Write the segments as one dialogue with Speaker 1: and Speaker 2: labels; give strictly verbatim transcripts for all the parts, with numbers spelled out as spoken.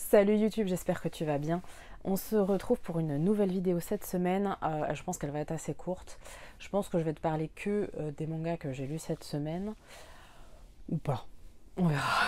Speaker 1: Salut YouTube, j'espère que tu vas bien. On se retrouve pour une nouvelle vidéo cette semaine. Euh, je pense qu'elle va être assez courte. Je pense que je vais te parler que euh, des mangas que j'ai lus cette semaine. Ou pas. On verra.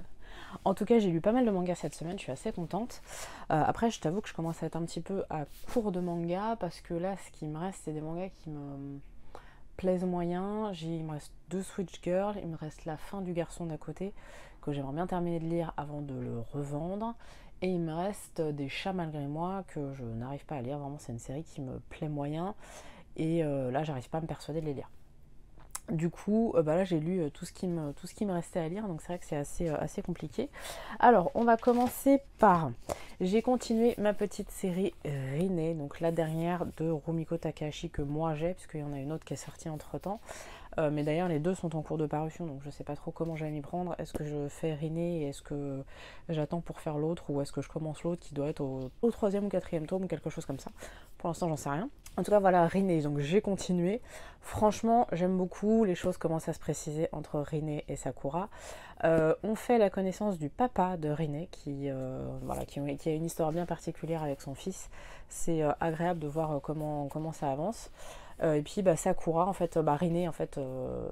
Speaker 1: En tout cas, j'ai lu pas mal de mangas cette semaine, je suis assez contente. Euh, après, je t'avoue que je commence à être un petit peu à court de mangas parce que là, ce qui me reste, c'est des mangas qui me plaisent moyen. J'ai, il me reste deux Switch Girl, il me reste La fin du garçon d'à côté que j'aimerais bien terminer de lire avant de le revendre. Et il me reste Des chats malgré moi que je n'arrive pas à lire. Vraiment, c'est une série qui me plaît moyen. Et euh, là, j'arrive pas à me persuader de les lire. Du coup, euh, bah là j'ai lu euh, tout, ce qui me, tout ce qui me restait à lire, donc c'est vrai que c'est assez, euh, assez compliqué. Alors, on va commencer par... J'ai continué ma petite série euh, Rinne, donc la dernière de Rumiko Takahashi que moi j'ai, puisqu'il y en a une autre qui est sortie entre-temps. Euh, mais d'ailleurs, les deux sont en cours de parution, donc je sais pas trop comment je vais m'y prendre. Est-ce que je fais Rinne et est-ce que j'attends pour faire l'autre, ou est-ce que je commence l'autre qui doit être au, au troisième ou quatrième tome, ou quelque chose comme ça. Pour l'instant, j'en sais rien. En tout cas, voilà, Rinne, donc j'ai continué. Franchement, j'aime beaucoup. Les choses commencent à se préciser entre Rinne et Sakura. Euh, on fait la connaissance du papa de Rinne, qui, euh, voilà, qui, qui a une histoire bien particulière avec son fils. C'est euh, agréable de voir euh, comment, comment ça avance. Euh, et puis bah, Sakura, en fait, bah, Rinne en fait, euh,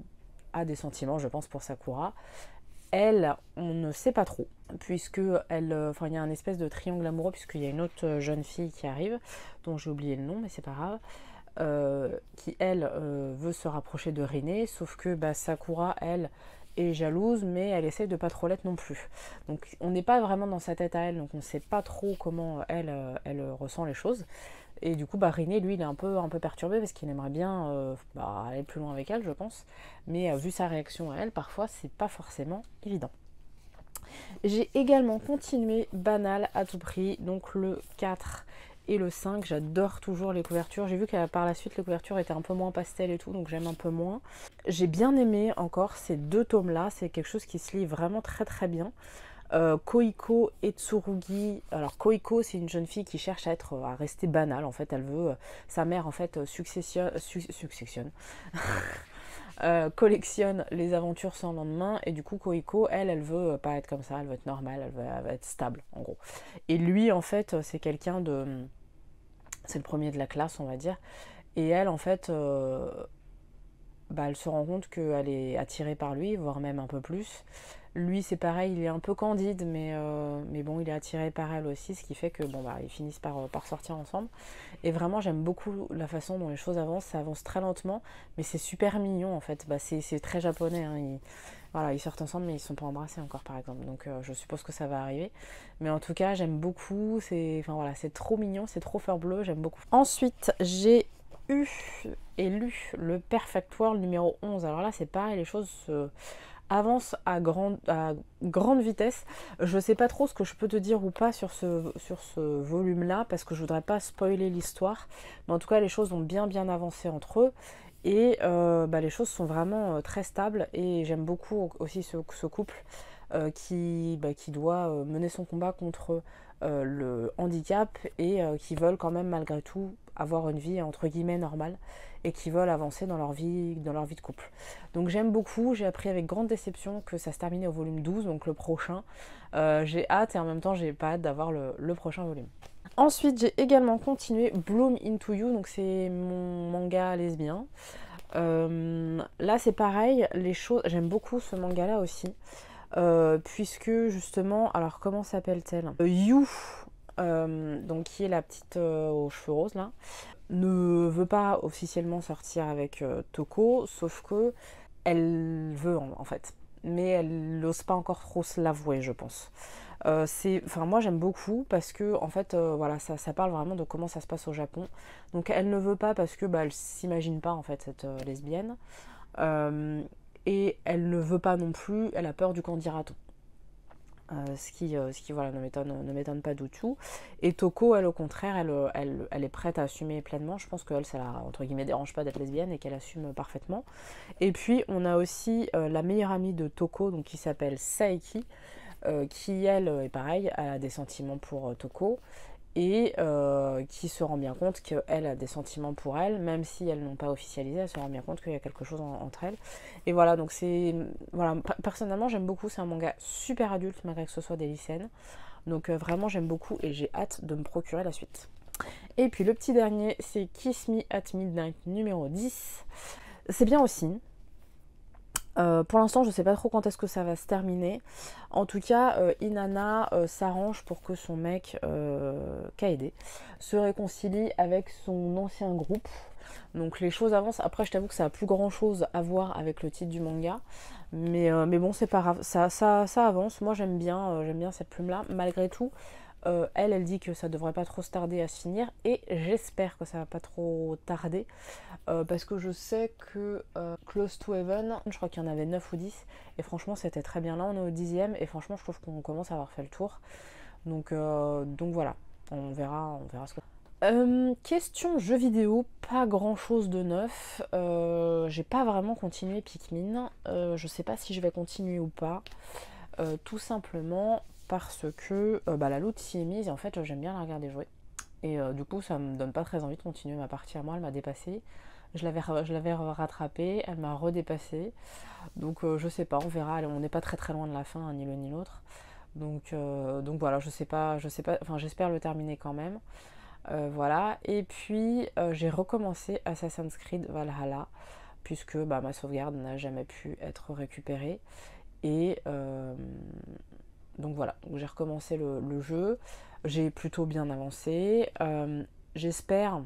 Speaker 1: a des sentiments, je pense, pour Sakura. Elle, on ne sait pas trop, puisque elle, enfin, il y a un espèce de triangle amoureux, puisqu'il y a une autre jeune fille qui arrive, dont j'ai oublié le nom, mais c'est pas grave, euh, qui elle euh, veut se rapprocher de Rinne, sauf que bah, Sakura, elle, est jalouse, mais elle essaie de pas trop l'être non plus. Donc on n'est pas vraiment dans sa tête à elle, donc on ne sait pas trop comment elle, elle ressent les choses. Et du coup, bah, Rinne, lui, il est un peu, un peu perturbé parce qu'il aimerait bien euh, bah, aller plus loin avec elle, je pense. Mais euh, vu sa réaction à elle, parfois, c'est pas forcément évident. J'ai également continué Banal à tout prix, donc le quatre et le cinq. J'adore toujours les couvertures. J'ai vu que par la suite, les couvertures étaient un peu moins pastel et tout, donc j'aime un peu moins. J'ai bien aimé encore ces deux tomes-là. C'est quelque chose qui se lit vraiment très très bien. Euh, Koiko et Tsurugi. Alors Koiko, c'est une jeune fille qui cherche à être à rester banale. En fait, elle veut euh, sa mère en fait successionne, su successionne. euh, collectionne les aventures sans lendemain, et du coup Koiko, elle, elle veut pas être comme ça, elle veut être normale, elle veut, elle veut être stable en gros. Et lui, en fait, c'est quelqu'un de, c'est le premier de la classe, on va dire. Et elle, en fait, euh, bah, elle se rend compte qu'elle est attirée par lui, voire même un peu plus. Lui, c'est pareil, il est un peu candide, mais, euh, mais bon, il est attiré par elle aussi, ce qui fait que bon, bah, ils finissent par, par sortir ensemble. Et vraiment, j'aime beaucoup la façon dont les choses avancent. Ça avance très lentement, mais c'est super mignon en fait. Bah, c'est très japonais. Hein. Ils, voilà, ils sortent ensemble, mais ils ne sont pas embrassés encore, par exemple. Donc, euh, je suppose que ça va arriver. Mais en tout cas, j'aime beaucoup. C'est, enfin voilà, c'est trop mignon, c'est trop fleur bleue. J'aime beaucoup. Ensuite, j'ai eu et lu le Perfect World numéro onze. Alors là, c'est pareil, les choses se avance à grande, à grande vitesse. Je sais pas trop ce que je peux te dire ou pas sur ce, sur ce volume là, parce que je voudrais pas spoiler l'histoire, mais en tout cas les choses ont bien bien avancé entre eux, et euh, bah, les choses sont vraiment euh, très stables, et j'aime beaucoup aussi ce, ce couple euh, qui, bah, qui doit euh, mener son combat contre euh, le handicap, et euh, qui veulent quand même malgré tout avoir une vie entre guillemets normale, et qui veulent avancer dans leur vie, dans leur vie de couple. Donc j'aime beaucoup. J'ai appris avec grande déception que ça se terminait au volume douze, donc le prochain. Euh, j'ai hâte, et en même temps j'ai pas hâte d'avoir le, le prochain volume. Ensuite, j'ai également continué Bloom Into You, donc c'est mon manga lesbien. Euh, là c'est pareil, les choses, j'aime beaucoup ce manga là aussi, euh, puisque justement, alors comment s'appelle-t-elle, euh, You, euh, donc qui est la petite euh, aux cheveux roses là, ne veut pas officiellement sortir avec euh, Toko, sauf que elle veut en, en fait, mais elle n'ose pas encore trop se l'avouer, je pense. Euh, c'est, enfin moi j'aime beaucoup parce que en fait euh, voilà, ça, ça parle vraiment de comment ça se passe au Japon. Donc elle ne veut pas parce que bah, elle s'imagine pas en fait cette euh, lesbienne, euh, et elle ne veut pas non plus, elle a peur du qu'en dira-t-on. Euh, ce qui, euh, ce qui voilà, ne m'étonne ne m'étonne pas du tout. Et Toko, elle au contraire, elle, elle, elle est prête à assumer pleinement. Je pense qu'elle, ça la entre guillemets dérange pas d'être lesbienne, et qu'elle assume parfaitement. Et puis on a aussi euh, la meilleure amie de Toko, donc qui s'appelle Saeki, euh, qui elle est pareil, a des sentiments pour euh, Toko, et euh, qui se rend bien compte qu'elle a des sentiments pour elle, même si elles n'ont pas officialisé, elle se rend bien compte qu'il y a quelque chose en, entre elles. Et voilà, donc c'est... Voilà, personnellement, j'aime beaucoup, c'est un manga super adulte, malgré que ce soit des lycéennes. Donc euh, vraiment j'aime beaucoup et j'ai hâte de me procurer la suite. Et puis le petit dernier, c'est Kiss Me at Midnight numéro dix. C'est bien aussi. Euh, pour l'instant, je ne sais pas trop quand est-ce que ça va se terminer. En tout cas, euh, Inanna euh, s'arrange pour que son mec, euh, Kaede, se réconcilie avec son ancien groupe. Donc les choses avancent. Après, je t'avoue que ça n'a plus grand-chose à voir avec le titre du manga. Mais, euh, mais bon, c'est pas grave. Ça, ça, ça avance. Moi, j'aime bien, euh, j'aime bien cette plume-là. Malgré tout, euh, elle, elle dit que ça devrait pas trop se tarder à se finir. Et j'espère que ça va pas trop tarder. Euh, parce que je sais que euh, Close to Heaven, je crois qu'il y en avait neuf ou dix. Et franchement, c'était très bien. Là, on est au dixième. Et franchement, je trouve qu'on commence à avoir fait le tour. Donc, euh, donc voilà. On verra, on verra ce que... Euh, question jeux vidéo, pas grand chose de neuf. Euh, j'ai pas vraiment continué Pikmin. Euh, je sais pas si je vais continuer ou pas. Euh, tout simplement parce que euh, bah, la loot s'y est mise et en fait j'aime bien la regarder jouer. Et euh, du coup ça me donne pas très envie de continuer ma partie à moi, elle m'a dépassée. Je l'avais, je l'avais rattrapée, elle m'a redépassée. Donc euh, je sais pas, on verra. On n'est pas très très loin de la fin, hein, ni l'un ni l'autre. Donc, euh, donc voilà, je sais pas, je sais pas, enfin j'espère le terminer quand même. Euh, voilà, et puis euh, j'ai recommencé Assassin's Creed Valhalla, puisque bah, ma sauvegarde n'a jamais pu être récupérée. Et euh, donc voilà, j'ai recommencé le, le jeu, j'ai plutôt bien avancé. Euh, J'espère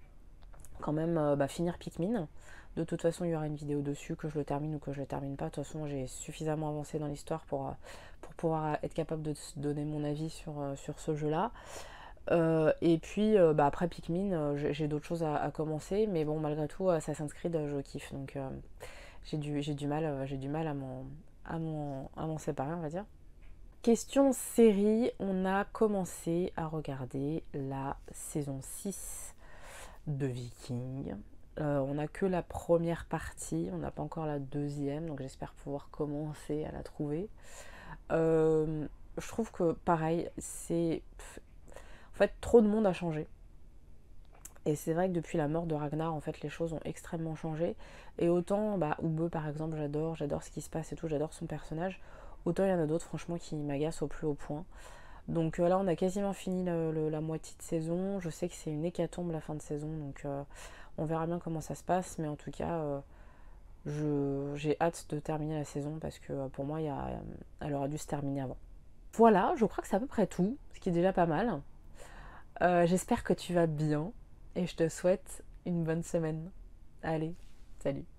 Speaker 1: quand même euh, bah, finir Pikmin. De toute façon, il y aura une vidéo dessus, que je le termine ou que je le termine pas. De toute façon, j'ai suffisamment avancé dans l'histoire pour, euh, pour pouvoir être capable de donner mon avis sur, euh, sur ce jeu-là. Euh, et puis euh, bah après Pikmin, euh, j'ai d'autres choses à, à commencer, mais bon malgré tout Assassin's Creed euh, je kiffe, donc euh, j'ai du, j'ai du mal, euh, j'ai du mal à m'en, à m'en, à m'en séparer on va dire. Question série, on a commencé à regarder la saison six de Vikings. Euh, on n'a que la première partie, on n'a pas encore la deuxième, donc j'espère pouvoir commencer à la trouver. Euh, je trouve que pareil, c'est... En fait, trop de monde a changé. Et c'est vrai que depuis la mort de Ragnar, en fait, les choses ont extrêmement changé. Et autant, bah, Ube par exemple, j'adore, j'adore ce qui se passe et tout, j'adore son personnage. Autant il y en a d'autres, franchement, qui m'agacent au plus haut point. Donc euh, là, on a quasiment fini le, le, la moitié de saison. Je sais que c'est une hécatombe la fin de saison, donc euh, on verra bien comment ça se passe. Mais en tout cas, euh, j'ai hâte de terminer la saison parce que euh, pour moi, y a, elle aurait dû se terminer avant. Voilà, je crois que c'est à peu près tout, ce qui est déjà pas mal. Euh, J'espère que tu vas bien et je te souhaite une bonne semaine. Allez, salut.